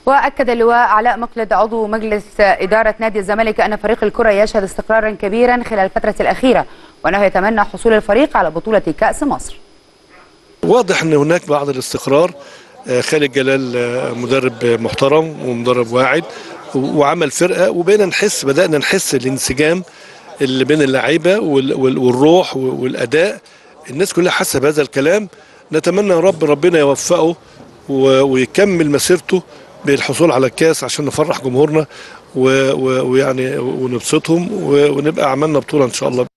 وأكد اللواء علاء مقلد عضو مجلس إدارة نادي الزمالك أن فريق الكرة يشهد استقرارا كبيرا خلال الفترة الأخيرة، وأنه يتمنى حصول الفريق على بطولة كأس مصر. واضح أن هناك بعض الاستقرار. خالد جلال مدرب محترم ومدرب واعد وعمل فرقة، بدأنا نحس الانسجام اللي بين اللعيبة والروح والأداء. الناس كلها حاسة بهذا الكلام. نتمنى يا رب ربنا يوفقه ويكمل مسيرته بالحصول على الكاس عشان نفرح جمهورنا ويعني ونبسطهم ونبقى عملنا بطولة إن شاء الله.